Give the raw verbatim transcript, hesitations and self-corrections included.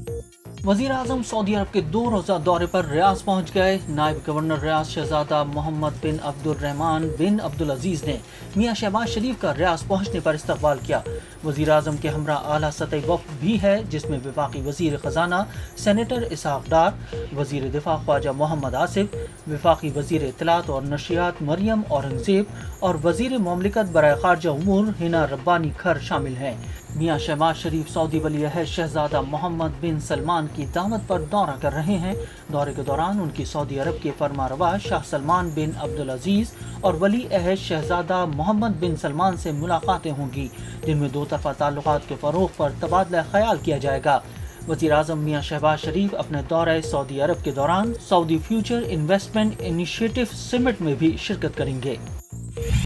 वज़ीर आज़म Saudi Arab के दो रोज़ा दौरे पर रियाज पहुँच गए। नायब गवर्नर रियाज शहजादा Mohammed bin Abdurrahman bin Abdul Aziz ने मियाँ शहबाज शरीफ का रियाज पहुँचने पर इस्तकबाल किया। वज़ीर आज़म के हमरा आला सतही वफ़द भी है, जिसमें वफाकी वज़ीर ख़जाना सेनेटर इसहाक डार, वज़ीर दिफा ख्वाजा मोहम्मद आसिफ, वफाकी वज़ीर इत्तलात और नशियात मरियम औरंगज़ेब और वज़ीर ममलिकत बराए खारजा उमूर हिना रब्बानी खर शामिल हैं। मियाँ शहबाज शरीफ सऊदी वली अहद शहजादा मोहम्मद बिन सलमान की दावत पर दौरा कर रहे हैं। दौरे के दौरान उनकी सऊदी अरब के फरमारवा शाह सलमान बिन अब्दुल अजीज़ और वली अहद शहजादा मोहम्मद बिन सलमान से मुलाकातें होंगी, जिनमें दो तरफा ताल्लुकात के फ़रोग़ पर तबादला ख्याल किया जाएगा। वज़ीर आज़म मियाँ शहबाज शरीफ अपने दौरे सऊदी अरब के दौरान Saudi future investment initiative summit में भी शिरकत करेंगे।